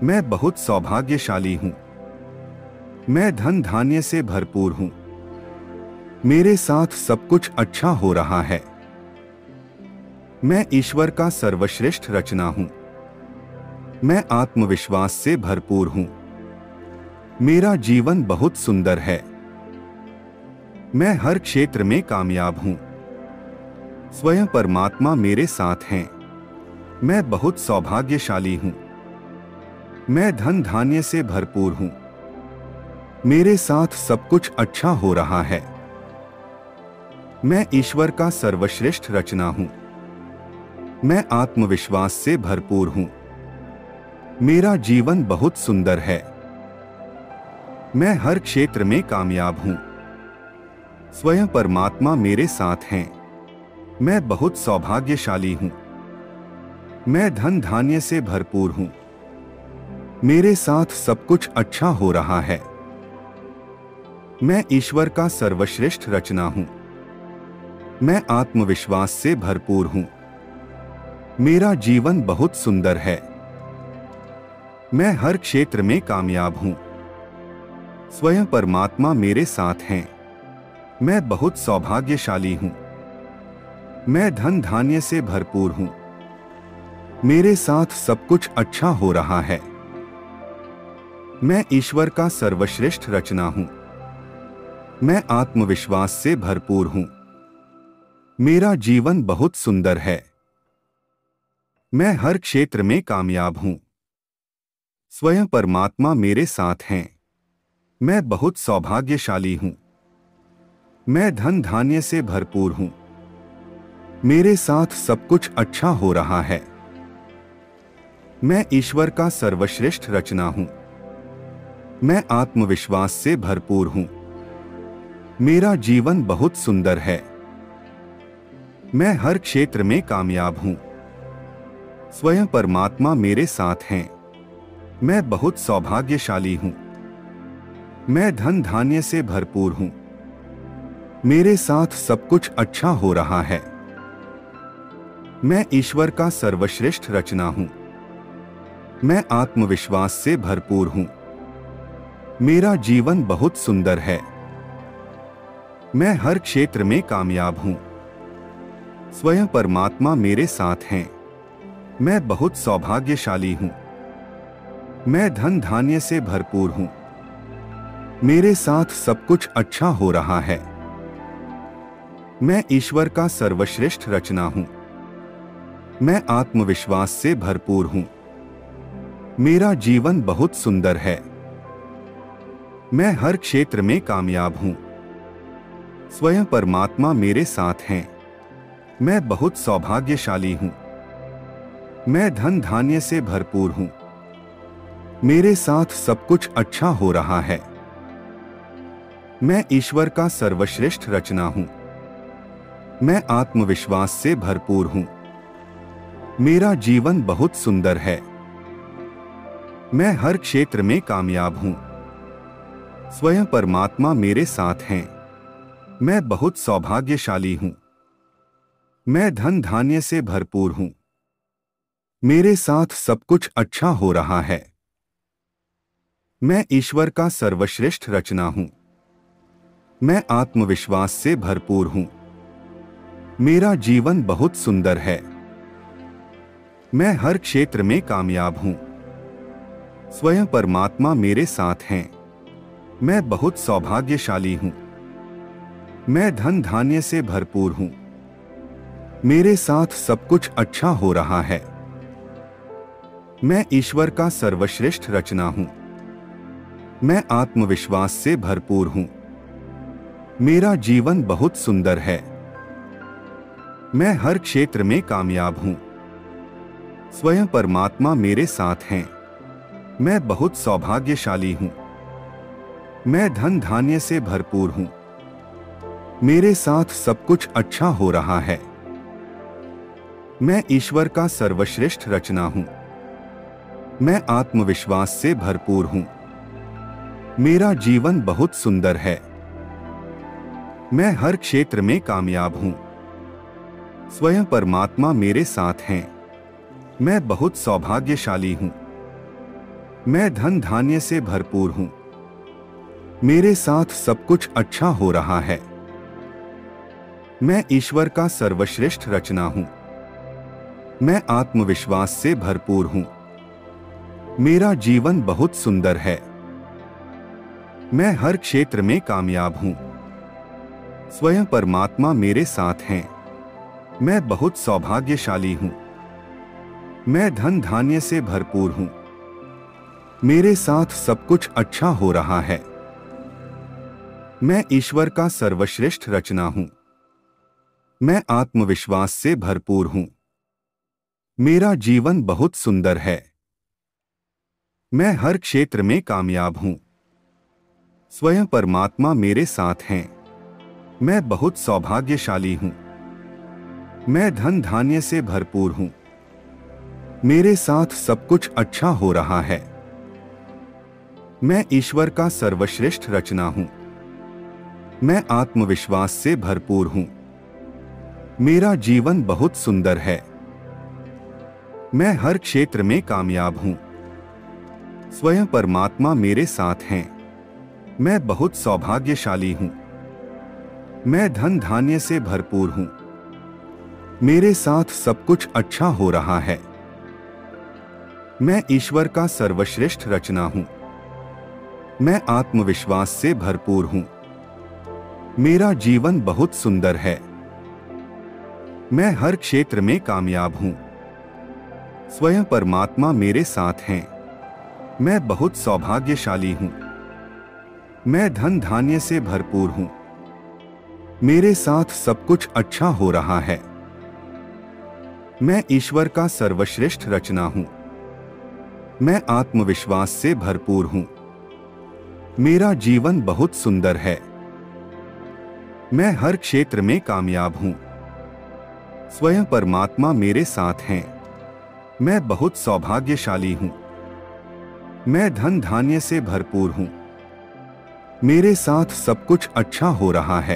मैं बहुत सौभाग्यशाली हूँ। मैं धन धान्य से भरपूर हूँ। मेरे साथ सब कुछ अच्छा हो रहा है। मैं ईश्वर का सर्वश्रेष्ठ रचना हूँ। मैं आत्मविश्वास से भरपूर हूँ। मेरा जीवन बहुत सुंदर है। मैं हर क्षेत्र में कामयाब हूँ। स्वयं परमात्मा मेरे साथ हैं। मैं बहुत सौभाग्यशाली हूँ। मैं धन धान्य से भरपूर हूँ। मेरे साथ सब कुछ अच्छा हो रहा है। मैं ईश्वर का सर्वश्रेष्ठ रचना हूँ। मैं आत्मविश्वास से भरपूर हूँ। मेरा जीवन बहुत सुंदर है। मैं हर क्षेत्र में कामयाब हूँ। स्वयं परमात्मा मेरे साथ हैं। मैं बहुत सौभाग्यशाली हूँ। मैं धन धान्य से भरपूर हूँ। मेरे साथ सब कुछ अच्छा हो रहा है। मैं ईश्वर का सर्वश्रेष्ठ रचना हूँ। मैं आत्मविश्वास से भरपूर हूँ। मेरा जीवन बहुत सुंदर है। मैं हर क्षेत्र में कामयाब हूँ। स्वयं परमात्मा मेरे साथ हैं। मैं बहुत सौभाग्यशाली हूँ। मैं धन धान्य से भरपूर हूँ। मेरे साथ सब कुछ अच्छा हो रहा है। मैं ईश्वर का सर्वश्रेष्ठ रचना हूँ। मैं आत्मविश्वास से भरपूर हूँ। मेरा जीवन बहुत सुंदर है। मैं हर क्षेत्र में कामयाब हूँ। स्वयं परमात्मा मेरे साथ हैं। मैं बहुत सौभाग्यशाली हूँ। मैं धन धान्य से भरपूर हूँ। मेरे साथ सब कुछ अच्छा हो रहा है। मैं ईश्वर का सर्वश्रेष्ठ रचना हूँ। मैं आत्मविश्वास से भरपूर हूँ। मेरा जीवन बहुत सुंदर है। मैं हर क्षेत्र में कामयाब हूँ। स्वयं परमात्मा मेरे साथ हैं। मैं बहुत सौभाग्यशाली हूँ। मैं धन धान्य से भरपूर हूँ। मेरे साथ सब कुछ अच्छा हो रहा है। मैं ईश्वर का सर्वश्रेष्ठ रचना हूँ। मैं आत्मविश्वास से भरपूर हूँ। मेरा जीवन बहुत सुंदर है। मैं हर क्षेत्र में कामयाब हूँ। स्वयं परमात्मा मेरे साथ हैं। मैं बहुत सौभाग्यशाली हूँ। मैं धन धान्य से भरपूर हूँ। मेरे साथ सब कुछ अच्छा हो रहा है। मैं ईश्वर का सर्वश्रेष्ठ रचना हूँ। मैं आत्मविश्वास से भरपूर हूँ। मेरा जीवन बहुत सुंदर है। मैं हर क्षेत्र में कामयाब हूँ। स्वयं परमात्मा मेरे साथ हैं। मैं बहुत सौभाग्यशाली हूँ। मैं धन धान्य से भरपूर हूँ। मेरे साथ सब कुछ अच्छा हो रहा है। मैं ईश्वर का सर्वश्रेष्ठ रचना हूँ। मैं आत्मविश्वास से भरपूर हूँ। मेरा जीवन बहुत सुंदर है। मैं हर क्षेत्र में कामयाब हूँ। स्वयं परमात्मा मेरे साथ हैं। मैं बहुत सौभाग्यशाली हूँ। मैं धन धान्य से भरपूर हूँ। मेरे साथ सब कुछ अच्छा हो रहा है। मैं ईश्वर का सर्वश्रेष्ठ रचना हूँ। मैं आत्मविश्वास से भरपूर हूँ। मेरा जीवन बहुत सुंदर है। मैं हर क्षेत्र में कामयाब हूँ। स्वयं परमात्मा मेरे साथ हैं। मैं बहुत सौभाग्यशाली हूँ। मैं धन धान्य से भरपूर हूँ। मेरे साथ सब कुछ अच्छा हो रहा है। मैं ईश्वर का सर्वश्रेष्ठ रचना हूँ। मैं आत्मविश्वास से भरपूर हूँ। मेरा जीवन बहुत सुंदर है। मैं हर क्षेत्र में कामयाब हूँ। स्वयं परमात्मा मेरे साथ हैं। मैं बहुत सौभाग्यशाली हूँ। मैं धन धान्य से भरपूर हूँ। मेरे साथ सब कुछ अच्छा हो रहा है। मैं ईश्वर का सर्वश्रेष्ठ रचना हूँ। मैं आत्मविश्वास से भरपूर हूँ। मेरा जीवन बहुत सुंदर है। मैं हर क्षेत्र में कामयाब हूँ। स्वयं परमात्मा मेरे साथ हैं। मैं बहुत सौभाग्यशाली हूँ। मैं धन धान्य से भरपूर हूँ। मेरे साथ सब कुछ अच्छा हो रहा है। मैं ईश्वर का सर्वश्रेष्ठ रचना हूँ। मैं आत्मविश्वास से भरपूर हूँ। मेरा जीवन बहुत सुंदर है। मैं हर क्षेत्र में कामयाब हूँ। स्वयं परमात्मा मेरे साथ हैं। मैं बहुत सौभाग्यशाली हूँ। मैं धन धान्य से भरपूर हूँ। मेरे साथ सब कुछ अच्छा हो रहा है। मैं ईश्वर का सर्वश्रेष्ठ रचना हूँ। मैं आत्मविश्वास से भरपूर हूँ। मेरा जीवन बहुत सुंदर है। मैं हर क्षेत्र में कामयाब हूँ। स्वयं परमात्मा मेरे साथ हैं। मैं बहुत सौभाग्यशाली हूँ। मैं धन धान्य से भरपूर हूँ। मेरे साथ सब कुछ अच्छा हो रहा है। मैं ईश्वर का सर्वश्रेष्ठ रचना हूँ। मैं आत्मविश्वास से भरपूर हूँ। मेरा जीवन बहुत सुंदर है। मैं हर क्षेत्र में कामयाब हूँ। स्वयं परमात्मा मेरे साथ हैं। मैं बहुत सौभाग्यशाली हूँ। मैं धन धान्य से भरपूर हूँ। मेरे साथ सब कुछ अच्छा हो रहा है। मैं ईश्वर का सर्वश्रेष्ठ रचना हूँ। मैं आत्मविश्वास से भरपूर हूँ। मेरा जीवन बहुत सुंदर है। मैं हर क्षेत्र में कामयाब हूँ। स्वयं परमात्मा मेरे साथ हैं। मैं बहुत सौभाग्यशाली हूँ। मैं धन धान्य से भरपूर हूँ। मेरे साथ सब कुछ अच्छा हो रहा है। मैं ईश्वर का सर्वश्रेष्ठ रचना हूँ। मैं आत्मविश्वास से भरपूर हूँ। मेरा जीवन बहुत सुंदर है। मैं हर क्षेत्र में कामयाब हूँ। स्वयं परमात्मा मेरे साथ हैं। मैं बहुत सौभाग्यशाली हूँ। मैं धन धान्य से भरपूर हूँ। मेरे साथ सब कुछ अच्छा हो रहा है।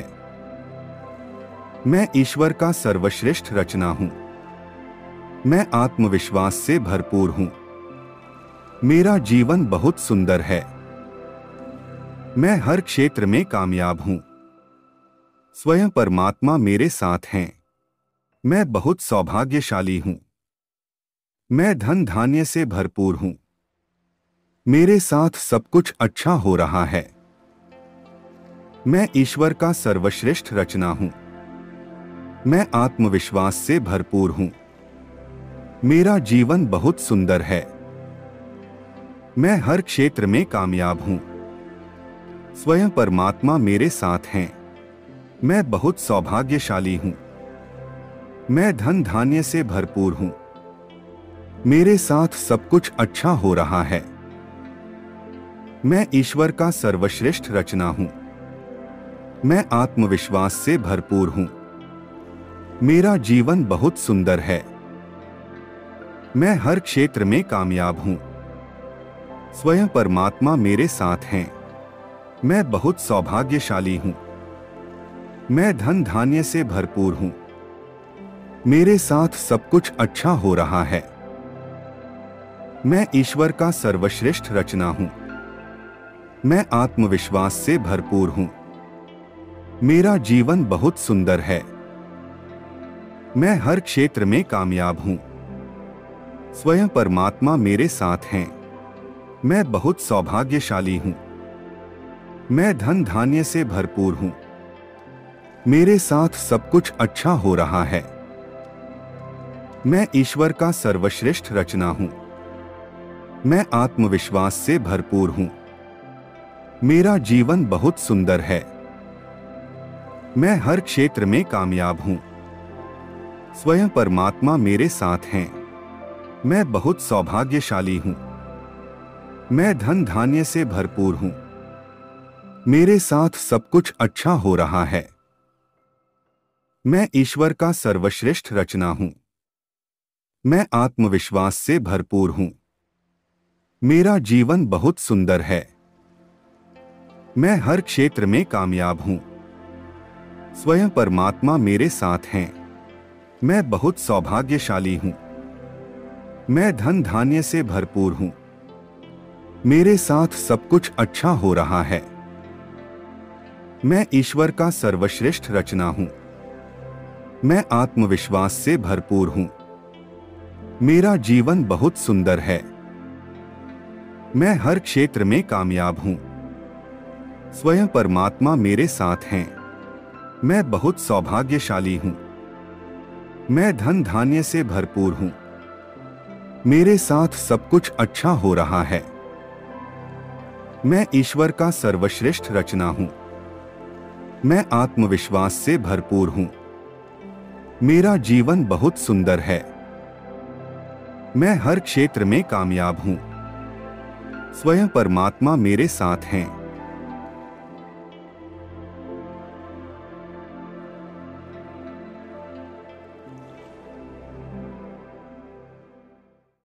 मैं ईश्वर का सर्वश्रेष्ठ रचना हूँ। मैं आत्मविश्वास से भरपूर हूँ। मेरा जीवन बहुत सुंदर है। मैं हर क्षेत्र में कामयाब हूँ। स्वयं परमात्मा मेरे साथ हैं। मैं बहुत सौभाग्यशाली हूँ। मैं धन धान्य से भरपूर हूँ। मेरे साथ सब कुछ अच्छा हो रहा है। मैं ईश्वर का सर्वश्रेष्ठ रचना हूँ। मैं आत्मविश्वास से भरपूर हूँ। मेरा जीवन बहुत सुंदर है। मैं हर क्षेत्र में कामयाब हूँ। स्वयं परमात्मा मेरे साथ हैं। मैं बहुत सौभाग्यशाली हूँ। मैं धन धान्य से भरपूर हूँ। मेरे साथ सब कुछ अच्छा हो रहा है। मैं ईश्वर का सर्वश्रेष्ठ रचना हूँ। मैं आत्मविश्वास से भरपूर हूँ। मेरा जीवन बहुत सुंदर है। मैं हर क्षेत्र में कामयाब हूँ। स्वयं परमात्मा मेरे साथ हैं। मैं बहुत सौभाग्यशाली हूँ। मैं धन धान्य से भरपूर हूँ। मेरे साथ सब कुछ अच्छा हो रहा है। मैं ईश्वर का सर्वश्रेष्ठ रचना हूँ। मैं आत्मविश्वास से भरपूर हूँ। मेरा जीवन बहुत सुंदर है। मैं हर क्षेत्र में कामयाब हूँ। स्वयं परमात्मा मेरे साथ हैं। मैं बहुत सौभाग्यशाली हूँ। मैं धन धान्य से भरपूर हूँ। मेरे साथ सब कुछ अच्छा हो रहा है। मैं ईश्वर का सर्वश्रेष्ठ रचना हूँ। मैं आत्मविश्वास से भरपूर हूँ। मेरा जीवन बहुत सुंदर है। मैं हर क्षेत्र में कामयाब हूँ। स्वयं परमात्मा मेरे साथ हैं। मैं बहुत सौभाग्यशाली हूँ। मैं धन धान्य से भरपूर हूँ। मेरे साथ सब कुछ अच्छा हो रहा है। मैं ईश्वर का सर्वश्रेष्ठ रचना हूँ। मैं आत्मविश्वास से भरपूर हूँ। मेरा जीवन बहुत सुंदर है। मैं हर क्षेत्र में कामयाब हूँ। स्वयं परमात्मा मेरे साथ हैं। मैं बहुत सौभाग्यशाली हूँ। मैं धन धान्य से भरपूर हूँ। मेरे साथ सब कुछ अच्छा हो रहा है। मैं ईश्वर का सर्वश्रेष्ठ रचना हूं। मैं आत्मविश्वास से भरपूर हूं। मेरा जीवन बहुत सुंदर है। मैं हर क्षेत्र में कामयाब हूं। स्वयं परमात्मा मेरे साथ हैं। मैं बहुत सौभाग्यशाली हूं। मैं धन धान्य से भरपूर हूं। मेरे साथ सब कुछ अच्छा हो रहा है। मैं ईश्वर का सर्वश्रेष्ठ रचना हूं। मैं आत्मविश्वास से भरपूर हूं। मेरा जीवन बहुत सुंदर है। मैं हर क्षेत्र में कामयाब हूं। स्वयं परमात्मा मेरे साथ हैं।